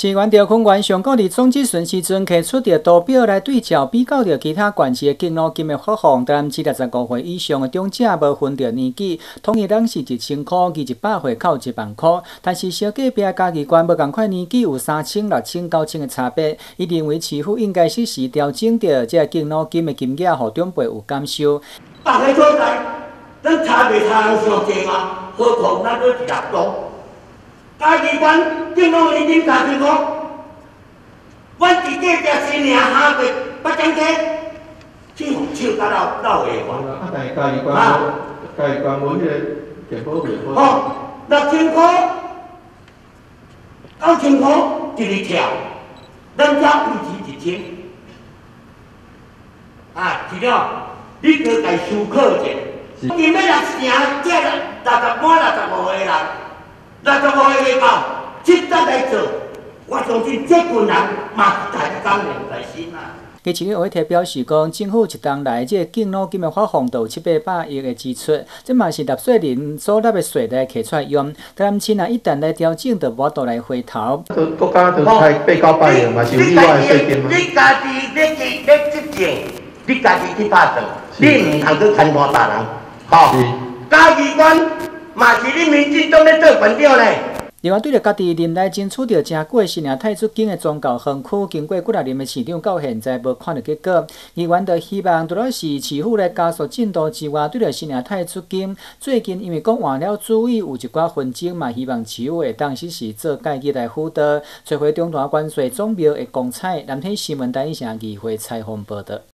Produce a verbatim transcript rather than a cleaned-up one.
市原调控员上个伫总质询时阵，摕出着图表来对照比较着其他县市的敬老金的发放，台南市六十五岁以上的长者无分着年纪，统一人是一千块，二一百岁到一万块。但是小隔壁家己关无共款年纪有三千、六千、九千的差别。伊认为市府应该适时调整着这敬老金的金额，互长辈有感受。 别个所在，咱差袂差人伤济嘛，何况咱搁是业主。 家己管敬老年金三千块，阮伫隔壁新营下过八千块，去互手甲老老下还。 啊，但是家己管无，家己管无迄个健保费。 哦，六千块、九千块一日跳，咱只维持一千。啊，是了，你搁家思考者，今要六成，这六六十满六十五个人。 六十五个月到，值得来做。我相信这群人嘛是大家感念在心啊。 基市委会表示讲，政府一冬来这敬老金的发放有七八百亿的支出，这嘛是纳税人所纳的税来摕出来用。台南市啊，一旦来调整，就无度来回头。 国家就开八九百亿嘛，是有意外的税金嘛。 你家己你去你执政，你家己去拍算，你唔通去牵拖别人，吼。家己管。 嘛是你民进党咧做官长咧。 另外，对着家己任内争取着正过新营退出金的宗教园区，经过几啊年的市长，到现在无看到结果。议员就希望，除了是市府来加速进度之外，对着新营退出金，最近因为讲换了主意，有一寡纷争嘛，希望市府会当时时做介入来辅导，找回中大关税总庙的公彩。南天新闻台以上议会采访报道。